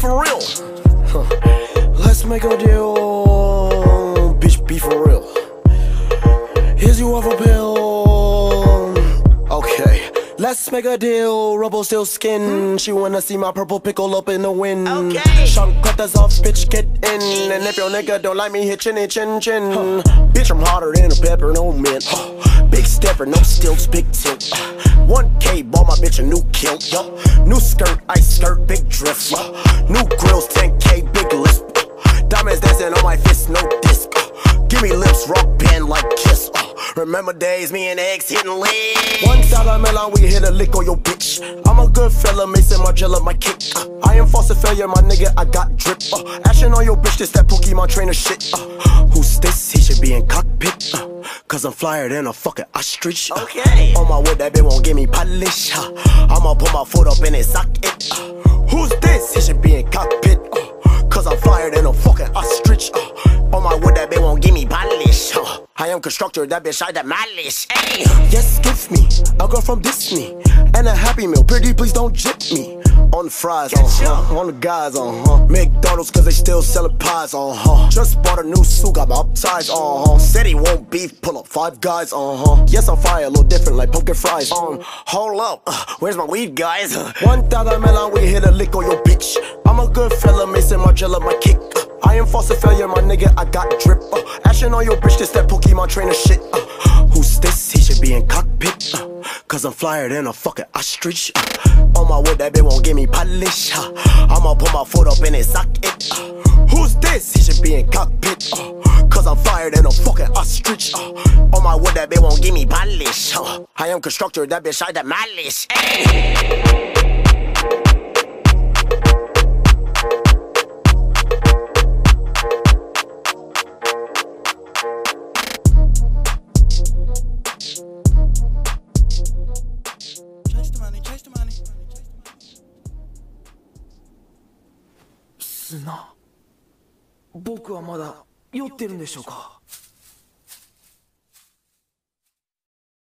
for real. Let's make a deal, bitch, be for real. Here's you off a pill. Okay, let's make a deal, rubble still skin. She wanna see my purple pickle up in the wind. Okay. Sean cut us off, bitch, get in. And if your nigga don't like me, hit chinny chin chin. Bitch, I'm hotter than a pepper, no mint. Big stepper, no stilts, big tilt. 1K, bought my bitch a new kilt. New skirt, ice skirt, big drift. New grills, 10K, big lisp. Diamonds dancing on my fist, no disc. Give me lips, rock band like Kiss. Remember days, me and X hitting legs. $1 million, we hit a lick on your bitch. I'm a good fella, Mason Margiela, my kick. I am false failure, my nigga, I got drip. Action on your bitch, this that Pokemon trainer shit. Who's this? He should be in cockpit. Cause I'm flyer than a fucking ostrich. Okay. On my wood, that bitch won't give me polish. I'ma put my foot up in his socket. Who's this? He should be in cockpit. Cause I'm flyer than a fucking ostrich. On my wood, that bitch won't give me polish. I am constructor, that bitch I demolish. Ay. Yes, give me a girl from Disney and a Happy Meal. Pretty, please don't jip me. On the fries, on the guys, McDonald's, cause they still sellin' pies, Just bought a new suit, got my upsize, Said he won't beef, pull up 5 guys, Yes, I'm fire, a little different like pumpkin fries, Hold up, where's my weed, guys? $1 million, we hit a lick on your bitch. I'm a good fella, Mason Margiela, my kick. I am false failure, my nigga, I got drip. Action on your bitch, this that Pokemon trainer shit. Who's this? He should be in cockpit. Cause I'm flyer than a fucking ostrich. On my wood, that bitch won't give me polish. I'ma put my foot up in his socket. Who's this? He should be in cockpit. Cause I'm flyer than a fucking ostrich. On my wood, that bitch won't give me polish. I am constructor, that bitch I demolish. Ay. 砂、僕はまだ酔ってるんでしょうか。